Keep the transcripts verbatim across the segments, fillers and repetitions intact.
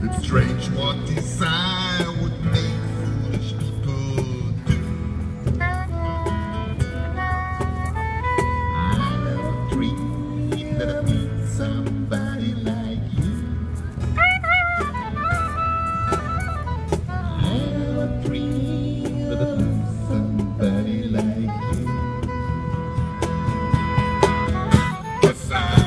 It's strange what desire would make foolish people do. I never dreamed that I'd meet somebody like you. I never dreamed that I'd meet somebody like you. 'Cause I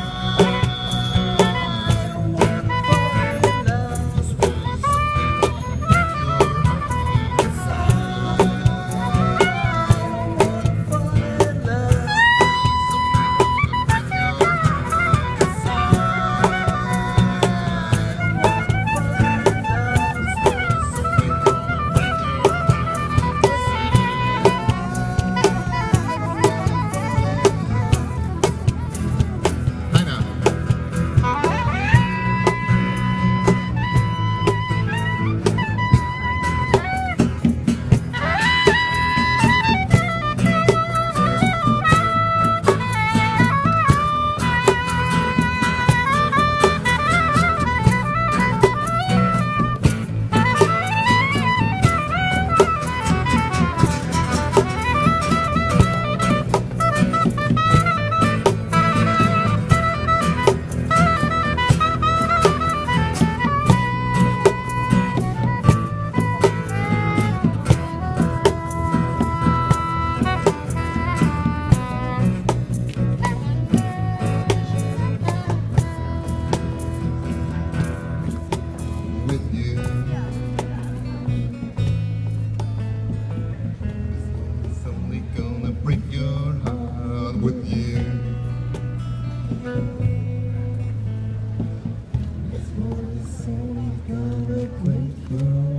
with you, it's only gonna break your heart. With you, this one is only gonna break your heart.